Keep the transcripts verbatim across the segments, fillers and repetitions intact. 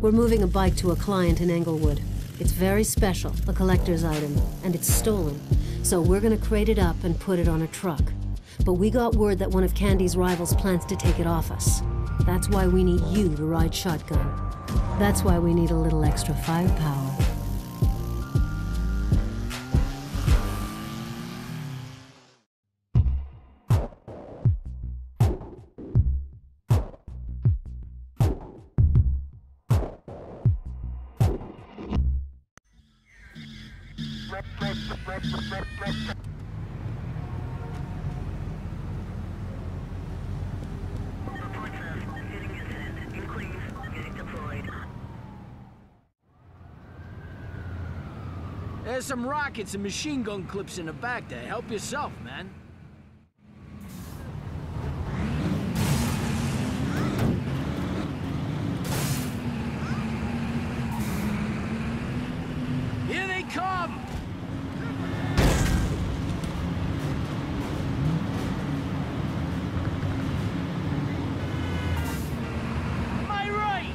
We're moving a bike to a client in Englewood. It's very special, a collector's item, and it's stolen. So we're gonna crate it up and put it on a truck. But we got word that one of Candy's rivals plans to take it off us. That's why we need you to ride shotgun. That's why we need a little extra firepower. There's some rockets and machine gun clips in the back there. Help yourself, man. Here they come! My right!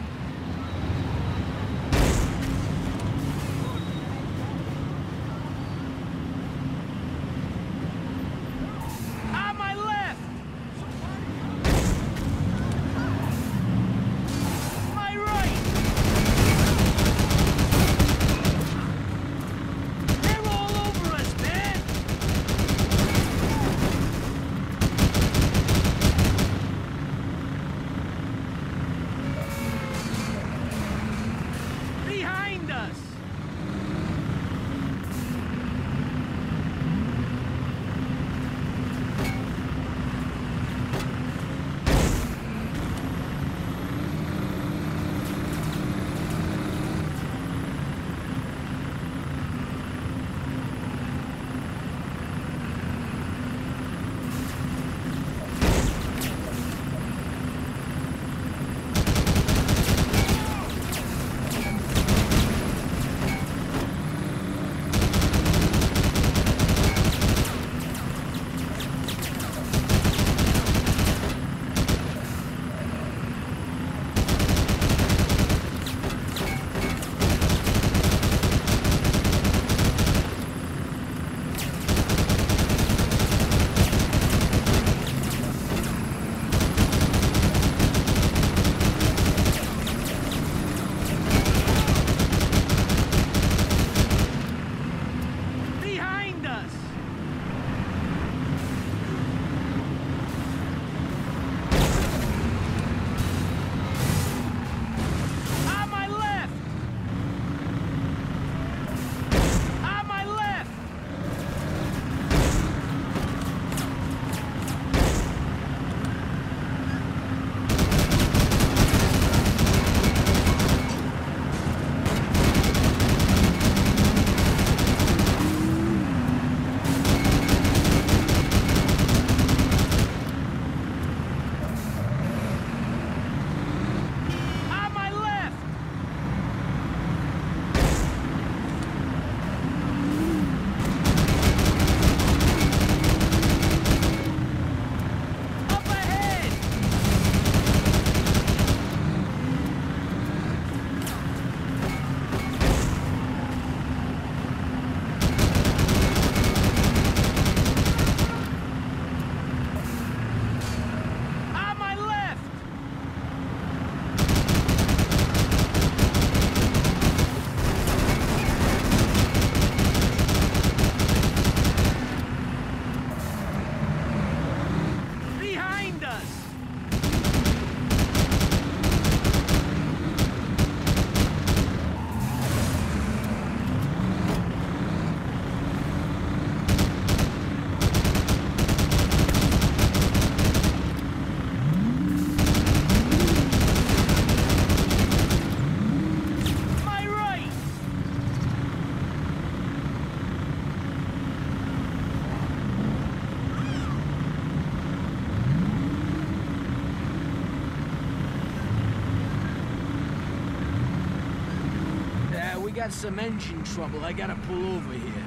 got some engine trouble. I gotta pull over here.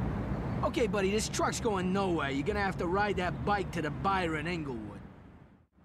Okay, buddy, this truck's going nowhere. You're gonna have to ride that bike to the Byron Englewood.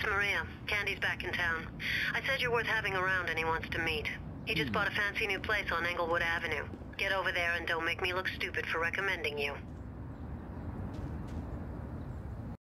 Maria. Candy's back in town. I said you're worth having around and he wants to meet. He just bought a fancy new place on Englewood Avenue. Get over there and don't make me look stupid for recommending you.